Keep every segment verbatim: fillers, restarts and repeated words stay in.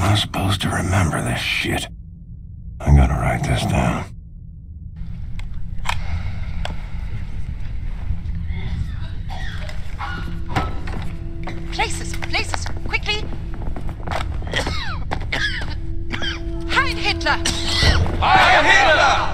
I'm supposed to remember this shit. I gotta write this down. Places, places, quickly! Heil Hitler! Heil Hitler!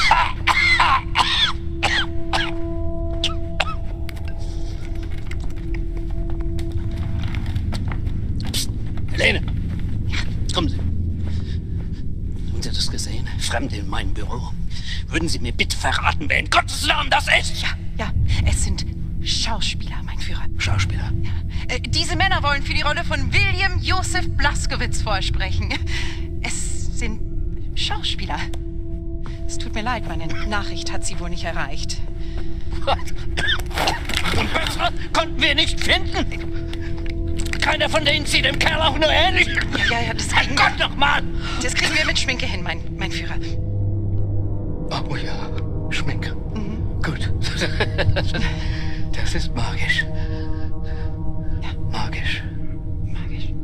Helene! Kommen Sie. Haben Sie das gesehen? Fremde in meinem Büro. Würden Sie mir bitte verraten, wer in Gottes Namen das ist? Ja, ja, es sind Schauspieler, mein Führer. Schauspieler? Ja. Äh, diese Männer wollen für die Rolle von William Joseph Blaskowitz vorsprechen. Es sind Schauspieler. Es tut mir leid, meine Nachricht hat sie wohl nicht erreicht. Was? Und besser konnten wir nicht finden? Keiner von denen sieht dem Kerl auch nur ähnlich. Ja, ja, ja, das kriegen Gott noch mal! Das kriegen wir mit Schminke hin, mein, mein Führer. Oh ja, Schminke. Mhm. Gut. Das ist magisch. Ja. Magisch. Magisch.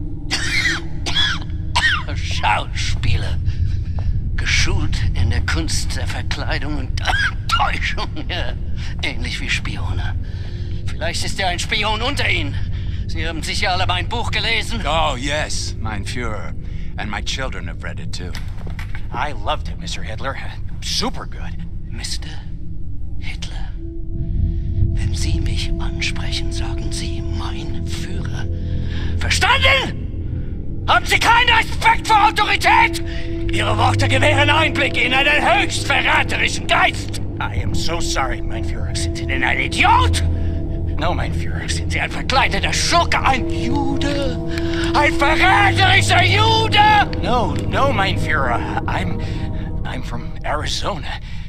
Schauspieler. Geschult in der Kunst der Verkleidung und Täuschung. Ja. Ähnlich wie Spione. Vielleicht ist ja ein Spion unter Ihnen. Sie haben sicher alle mein Buch gelesen. Oh, yes, mein Führer. And my children have read it too. I loved it, Mister Hitler. Super good. Mister Hitler. Wenn Sie mich ansprechen, sagen Sie mein Führer. Verstanden? Haben Sie keinen Respekt vor Autorität? Ihre Worte gewähren Einblick in einen höchst verräterischen Geist. I am so sorry, mein Führer. Sind Sie denn ein Idiot? No, mein Führer. Sind Sie ein verkleideter Schurke, ein Jude? Ein verräterischer Jude? No, no, mein Führer. I'm... I'm from Arizona.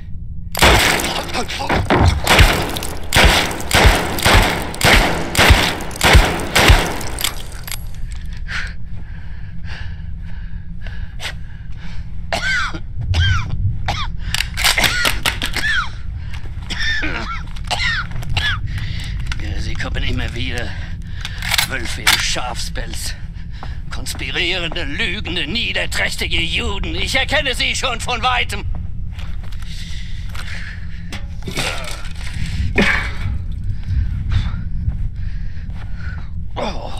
Sie kommen immer wieder. Wölfe im Schafspelz. Konspirierende, lügende, niederträchtige Juden. Ich erkenne sie schon von Weitem. Oh.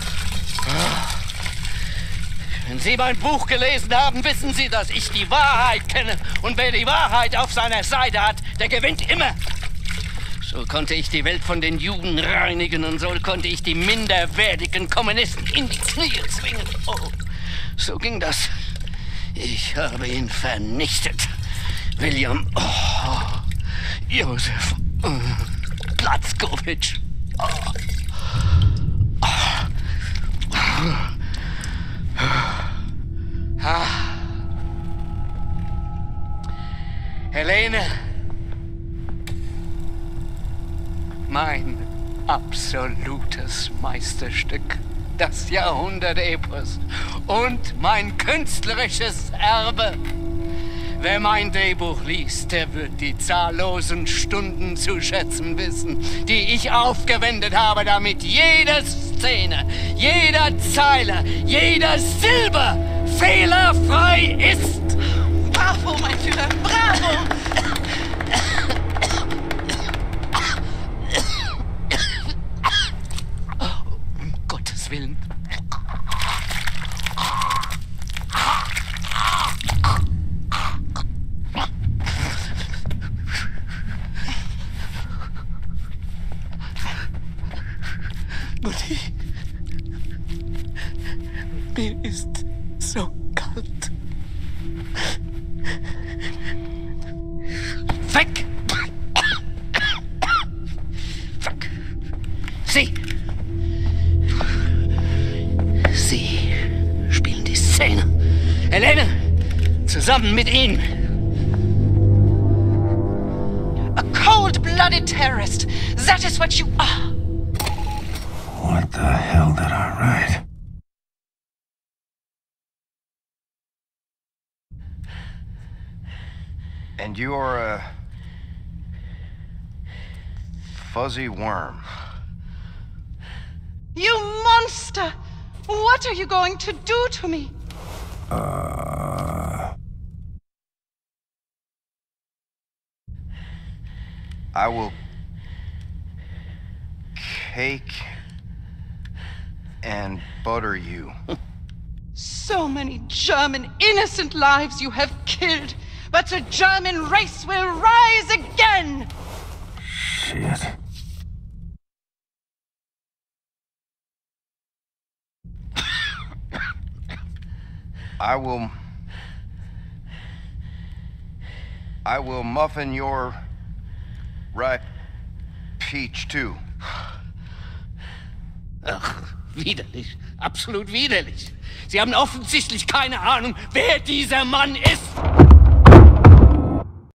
Wenn Sie mein Buch gelesen haben, wissen Sie, dass ich die Wahrheit kenne. Und wer die Wahrheit auf seiner Seite hat, der gewinnt immer. So konnte ich die Welt von den Juden reinigen und so konnte ich die minderwertigen Kommunisten in die Knie zwingen. Oh, so ging das. Ich habe ihn vernichtet. William oh, Joseph oh, Blaskowitz. Oh, oh, oh, ah. Helene. Mein absolutes Meisterstück, das Jahrhundert-Epos und mein künstlerisches Erbe. Wer mein Drehbuch liest, der wird die zahllosen Stunden zu schätzen wissen, die ich aufgewendet habe, damit jede Szene, jeder Zeile, jeder Silbe fehlerfrei ist. Bravo, mein Führer, bravo! Willen. Mutti, mir ist so kalt. Weg! Weg! Sie! Sie spielen die Szene. Helene, zusammen mit Ihnen. A cold-blooded terrorist. That is what you are. What the hell did I write? And you're a fuzzy worm. You monster! What are you going to do to me? Uh... I will cake and butter you. So many German innocent lives you have killed, but the German race will rise again! Shit. I will... I will muffin your ripe peach too. Ach, widerlich. Absolut widerlich. Sie haben offensichtlich keine Ahnung, wer dieser Mann ist.